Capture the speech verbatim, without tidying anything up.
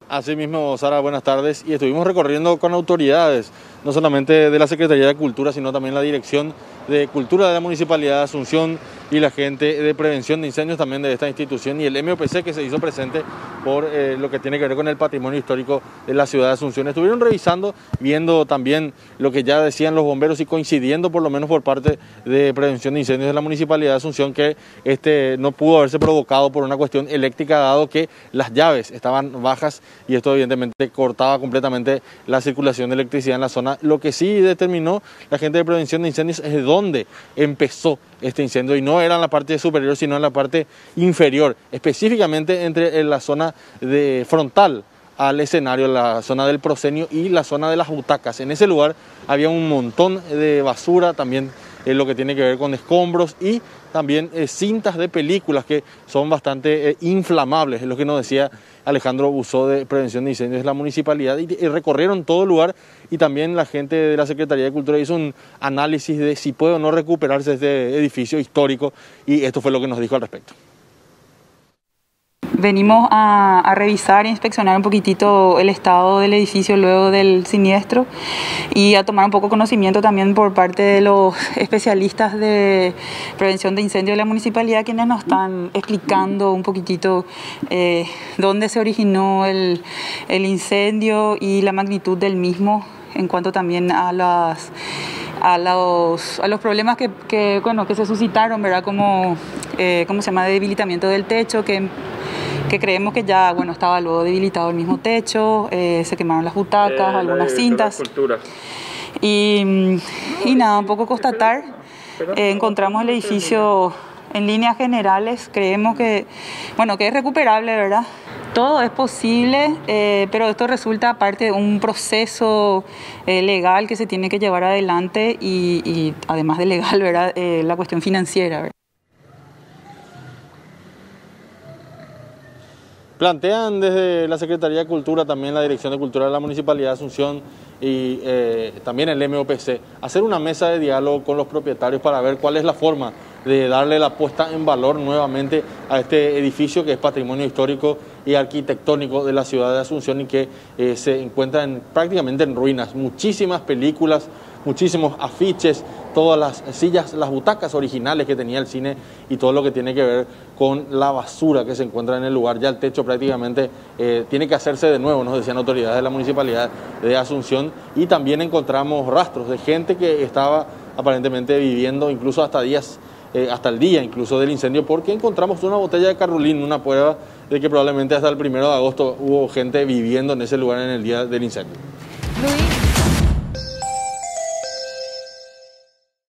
Así mismo, Sara, buenas tardes. Y estuvimos recorriendo con autoridades, no solamente de la Secretaría de Cultura, sino también la Dirección de Cultura de la Municipalidad de Asunción y la gente de Prevención de Incendios también de esta institución y el M O P C que se hizo presente por eh, lo que tiene que ver con el patrimonio histórico de la ciudad de Asunción. Estuvieron revisando, viendo también lo que ya decían los bomberos y coincidiendo por lo menos por parte de Prevención de Incendios de la Municipalidad de Asunción que este no pudo haberse provocado por una cuestión eléctrica dado que las llaves estaban bajas y esto evidentemente cortaba completamente la circulación de electricidad en la zona. Lo que sí determinó la gente de Prevención de Incendios es de dónde empezó este incendio y no era en la parte superior sino en la parte inferior, específicamente entre en la zona de frontal al escenario, la zona del proscenio y la zona de las butacas. En ese lugar había un montón de basura, también eh, lo que tiene que ver con escombros y también eh, cintas de películas que son bastante eh, inflamables, es lo que nos decía Alejandro Buzó de Prevención de Incendios de la Municipalidad, y, y recorrieron todo el lugar y también la gente de la Secretaría de Cultura hizo un análisis de si puede o no recuperarse este edificio histórico y esto fue lo que nos dijo al respecto. Venimos a, a revisar e inspeccionar un poquitito el estado del edificio luego del siniestro y a tomar un poco conocimiento también por parte de los especialistas de prevención de incendios de la municipalidad, quienes nos están explicando un poquitito eh, dónde se originó el, el incendio y la magnitud del mismo en cuanto también a las... A los, a los problemas que, que, bueno, que se suscitaron, ¿verdad? Como, eh, ¿cómo se llama? Debilitamiento del techo, que, que creemos que ya, bueno, estaba luego debilitado el mismo techo, eh, se quemaron las butacas, eh, algunas cintas. Y, y nada, un poco constatar, eh, encontramos el edificio en líneas generales, creemos que, bueno, que es recuperable, ¿verdad? Todo es posible, eh, pero esto resulta parte de un proceso eh, legal que se tiene que llevar adelante y, y además de legal, ¿verdad? Eh, la cuestión financiera, ¿verdad? Plantean desde la Secretaría de Cultura, también la Dirección de Cultura de la Municipalidad de Asunción y eh, también el M O P C, hacer una mesa de diálogo con los propietarios para ver cuál es la forma de darle la puesta en valor nuevamente a este edificio que es patrimonio histórico y arquitectónico de la ciudad de Asunción y que eh, se encuentra en, prácticamente en ruinas. Muchísimas películas, muchísimos afiches, todas las sillas, las butacas originales que tenía el cine y todo lo que tiene que ver con la basura que se encuentra en el lugar. Ya el techo prácticamente eh, tiene que hacerse de nuevo, nos decían autoridades de la Municipalidad de Asunción, y también encontramos rastros de gente que estaba aparentemente viviendo incluso hasta días Eh, hasta el día incluso del incendio, porque encontramos una botella de Carolín, una prueba de que probablemente hasta el primero de agosto hubo gente viviendo en ese lugar en el día del incendio. Luis.